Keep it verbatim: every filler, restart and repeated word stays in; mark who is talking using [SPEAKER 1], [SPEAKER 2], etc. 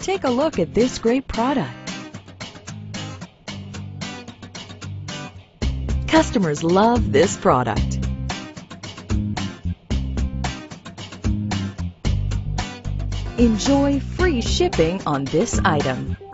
[SPEAKER 1] Take a look at this great product. Customers love this product. Enjoy free shipping on this item.